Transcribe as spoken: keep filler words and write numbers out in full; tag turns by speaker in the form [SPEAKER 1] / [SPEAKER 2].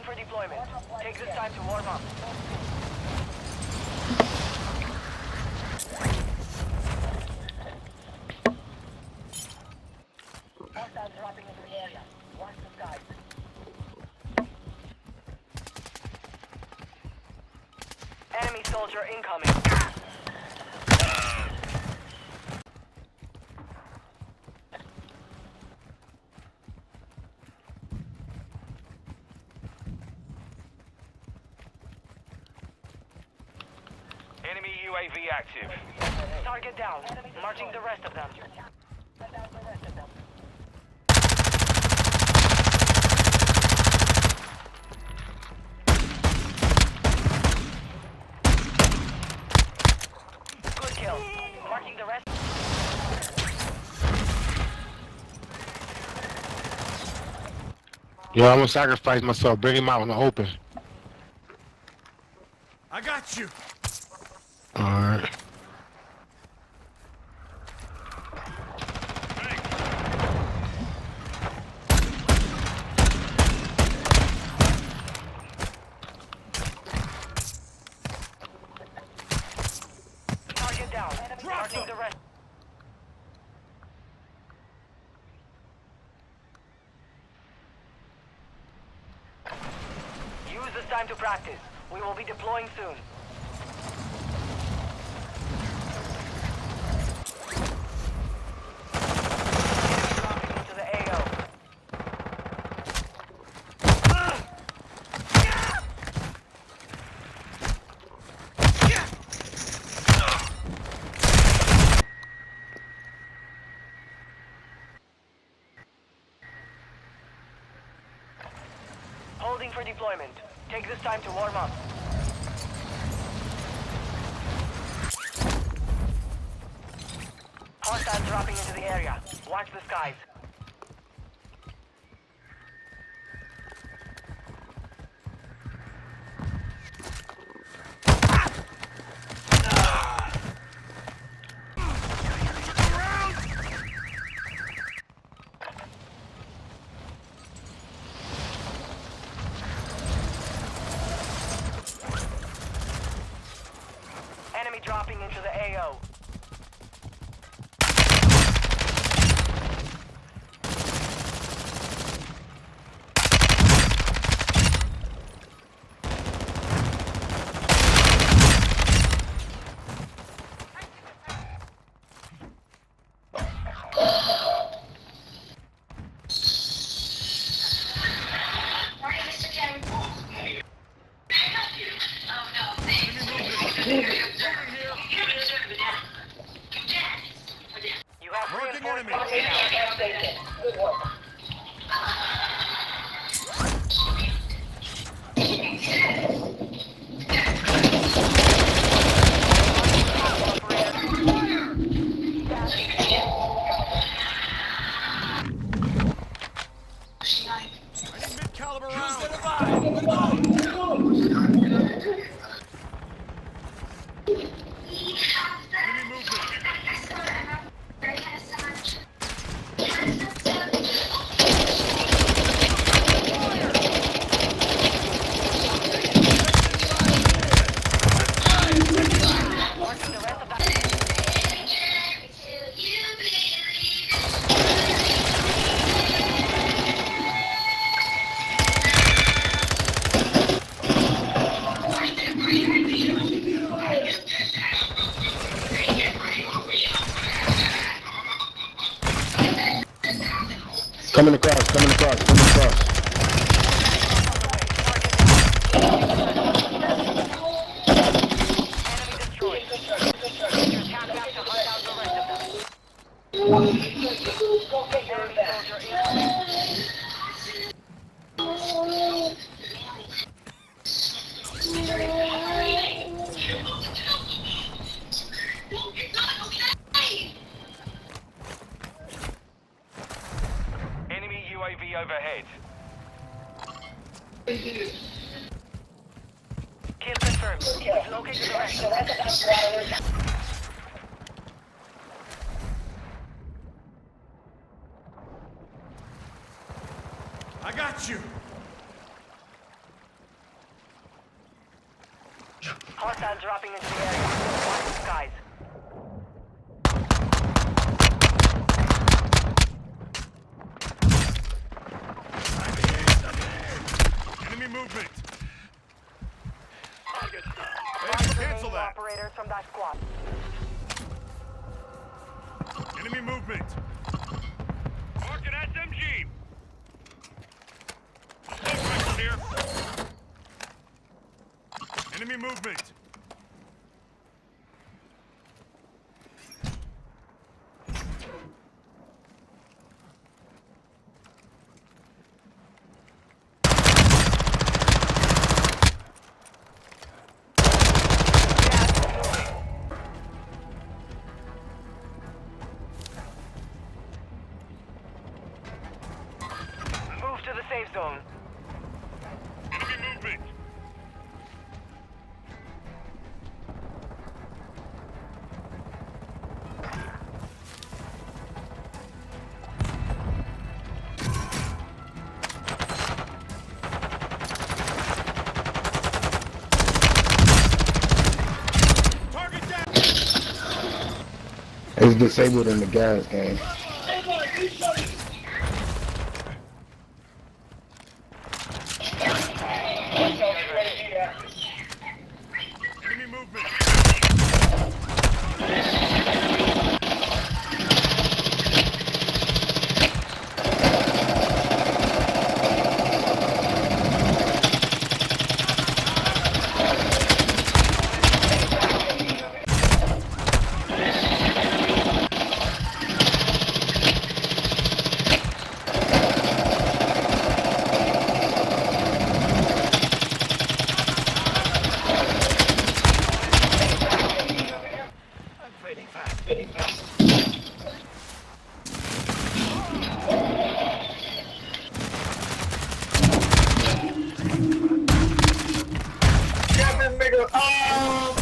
[SPEAKER 1] Holding for deployment. Take this time to warm up. Hostiles dropping into the area. Watch the skies. Enemy soldier incoming.
[SPEAKER 2] Enemy U A V active.
[SPEAKER 1] Target down. Marching the rest of them. Good kill. Marking the rest.
[SPEAKER 3] Yo, I'm gonna sacrifice myself. Bring him out in the open.
[SPEAKER 4] I got you.
[SPEAKER 3] Alright.
[SPEAKER 1] Target down. Marking the rest. Use this time to practice. We will be deploying soon. Dropping into the A O. Holding for deployment. Take this time to warm up. Hostiles dropping into the area. Watch the skies. Enemy dropping into the A O. You have
[SPEAKER 4] Working
[SPEAKER 1] reinforcements
[SPEAKER 4] enemy.
[SPEAKER 1] inbound. Good work.
[SPEAKER 4] I need mid-caliber rounds. Use the revive. Enemy movement.
[SPEAKER 1] Marking the rest of that.
[SPEAKER 3] Coming across, coming across, coming across.
[SPEAKER 1] Enemy destroyed. Get your cat back to hunt out the rest of them. Enemy soldier incoming.
[SPEAKER 2] Enemy U A V overhead.
[SPEAKER 1] Kill confirmed. We've located the rest of them.
[SPEAKER 4] I got you.
[SPEAKER 1] dropping into the area. Watch the skies.
[SPEAKER 4] Enemy movement.
[SPEAKER 1] Mark the
[SPEAKER 4] Cancel
[SPEAKER 1] remaining
[SPEAKER 4] that.
[SPEAKER 1] operators from that squad.
[SPEAKER 4] Enemy movement. Mark an S M G. Assault rifle here. Enemy movement.
[SPEAKER 1] Move to the safe zone.
[SPEAKER 4] Enemy movement. Target down.
[SPEAKER 3] It's disabled in the gas game.
[SPEAKER 4] Enemy movement.
[SPEAKER 3] Got this nigga. Oh!